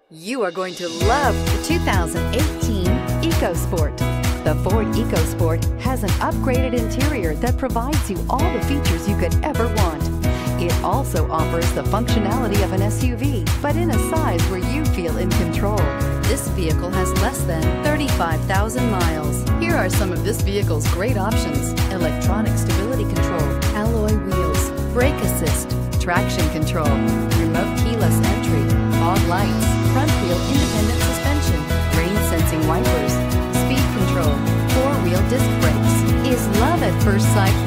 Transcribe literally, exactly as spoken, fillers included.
You are going to love the two thousand eighteen EcoSport. The Ford EcoSport has an upgraded interior that provides you all the features you could ever want. It also offers the functionality of an S U V, but in a size where you feel in control. This vehicle has less than thirty-five thousand miles. Here are some of this vehicle's great options: electronic stability control, alloy wheels, brake assist, traction control, remote keyless entry, fog lights, front wheel independent suspension, rain sensing wipers, speed control, four-wheel disc brakes. Is love at first sight